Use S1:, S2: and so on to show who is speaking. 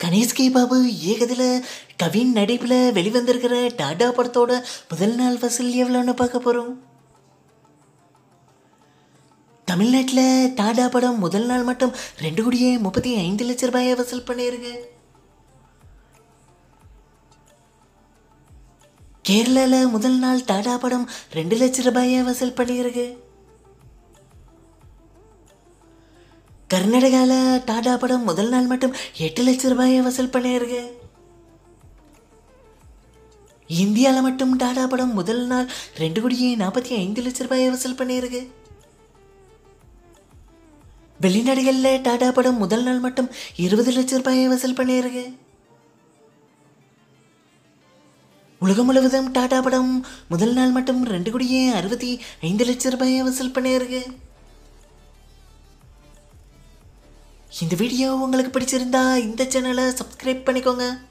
S1: Ganesh K Babu இயக்கத்தில் கவின் நடிப்பில் வெளிவந்திருக்கிற டாடா படத்தோட முதல் நாள் வசூல் எவ்வளோன்னு பார்க்க போகிறோம். தமிழ்நாட்டில் டாடா படம் முதல் நாள் மட்டும் 2,35,00,000 ரூபாயை வசூல் பண்ணியிருக்கு. கேரளாவில் முதல் நாள் டாடா படம் 2 லட்சம் ரூபாயை வசூல் பண்ணியிருக்கு. கர்நாடகாவில் டாடா படம் முதல் நாள் மட்டும் 8 லட்சம் ரூபாயை வசூல் பண்ணியிருக்கு. இந்தியாவில் மட்டும் டாடா படம் முதல் நாள் 2,45,00,000 ரூபாயை வசூல் பண்ணியிருக்கு. வெளிநாடுகளில் டாடா படம் முதல் நாள் மட்டும் 20 லட்சம் ரூபாயை வசூல் பண்ணியிருக்கு. உலகம் முழுவதும் டாடா படம் முதல் நாள் மட்டும் 2,65,00,000 ரூபாயை வசூல் பண்ணியிருக்கு. இந்த வீடியோ உங்களுக்கு பிடிச்சிருந்தா இந்த சேனலை சப்ஸ்கிரைப் பண்ணிக்கோங்க.